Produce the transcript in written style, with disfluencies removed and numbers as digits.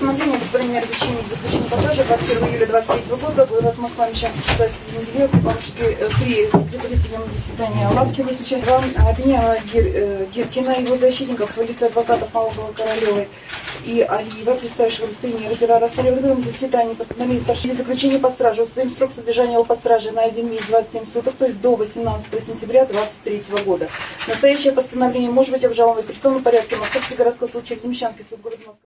Постановление об принятии решения из заключения по стражу 21 июля 2023 года. Город Москва, Мещанский суд судебного при секретаре судебного заседания Лапкина с участием обвиняемого Гиркина, его защитников в лице адвокатов Малогова, Королевой и Алиева, представившего удостоверение родителя рассмотрели в заседании постановления старшего заключения по стражу. Установим срок содержания его под стражей на 1 месяц 27 суток, то есть до 18 сентября 2023 года. Настоящее постановление может быть обжаловано в апелляционном порядке Московский городской суд через Мещанский суд города Москвы.